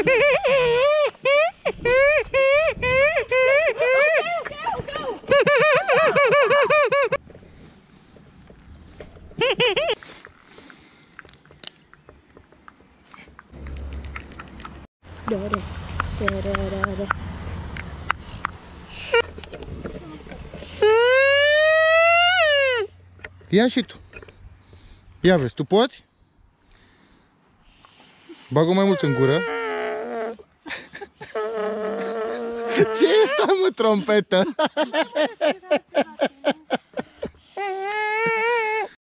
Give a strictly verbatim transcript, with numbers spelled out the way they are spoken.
Da, da, da, da, da, da. Ia și tu. Ia vezi, tu poți? Bag-o mai mult în gură. Ce e asta, mă, trompetă?